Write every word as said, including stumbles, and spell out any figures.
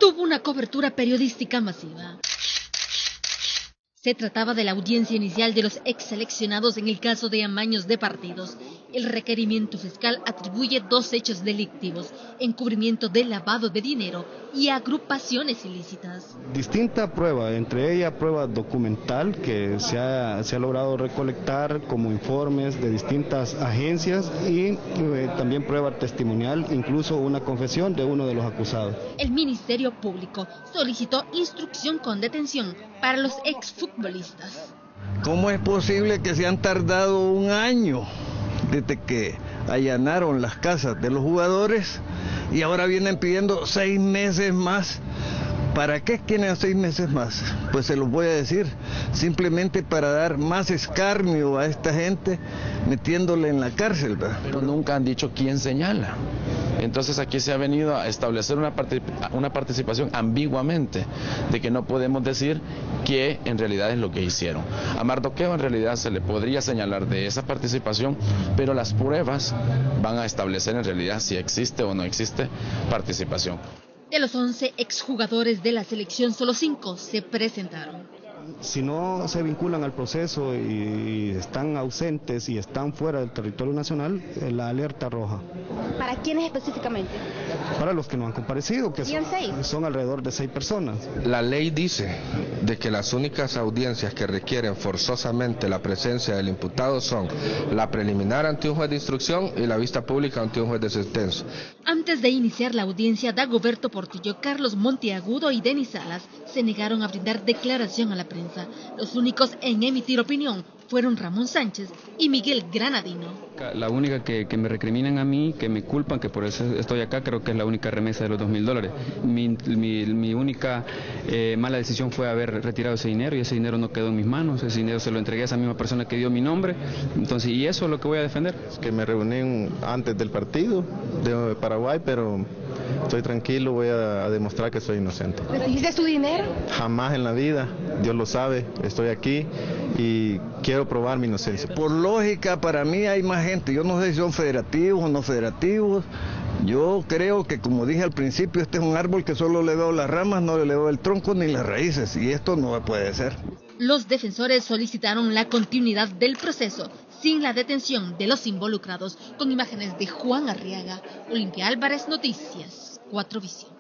tuvo una cobertura periodística masiva. Se trataba de la audiencia inicial de los ex seleccionados en el caso de amaños de partidos. El requerimiento fiscal atribuye dos hechos delictivos: encubrimiento de lavado de dinero y agrupaciones ilícitas. Distinta prueba, entre ellas prueba documental que se ha, se ha logrado recolectar como informes de distintas agencias y eh, también prueba testimonial, incluso una confesión de uno de los acusados. El Ministerio Público solicitó instrucción con detención para los exfutbolistas. ¿Cómo es posible que se han tardado un año desde que allanaron las casas de los jugadores y ahora vienen pidiendo seis meses más? ¿Para qué quieren seis meses más? Pues se los voy a decir, simplemente para dar más escarnio a esta gente metiéndole en la cárcel, ¿verdad? Pero nunca han dicho quién señala. Entonces aquí se ha venido a establecer una, particip una participación ambiguamente, de que no podemos decir qué en realidad es lo que hicieron. A Mardoqueo en realidad se le podría señalar de esa participación, pero las pruebas van a establecer en realidad si existe o no existe participación. De los once exjugadores de la selección, solo cinco se presentaron. Si no se vinculan al proceso y están ausentes y están fuera del territorio nacional, la alerta roja. ¿Para quiénes específicamente? Para los que no han comparecido, que son, son alrededor de seis personas. La ley dice de que las únicas audiencias que requieren forzosamente la presencia del imputado son la preliminar ante un juez de instrucción y la vista pública ante un juez de sentencia. Antes de iniciar la audiencia, Dagoberto Portillo, Carlos Monteagudo y Denis Salas se negaron a brindar declaración a la prensa. Los únicos en emitir opinión fueron Ramón Sánchez y Miguel Granadino. La única que, que me recriminan a mí, que me culpan, que por eso estoy acá, creo que es la única remesa de los dos mil dólares. Mi, mi, mi única eh, mala decisión fue haber retirado ese dinero y ese dinero no quedó en mis manos. Ese dinero se lo entregué a esa misma persona que dio mi nombre. Entonces, y eso es lo que voy a defender. Es que me reuní antes del partido de Paraguay, pero estoy tranquilo, voy a, a demostrar que soy inocente. ¿Recibiste su dinero? Jamás en la vida, Dios lo sabe, estoy aquí y quiero probar mi inocencia. Por lógica, para mí hay más gente, yo no sé si son federativos o no federativos. Yo creo que, como dije al principio, este es un árbol que solo le veo las ramas, no le veo el tronco ni las raíces, y esto no puede ser. Los defensores solicitaron la continuidad del proceso sin la detención de los involucrados, con imágenes de Juan Arriaga. Olimpia Álvarez, Noticias cuatro Visión.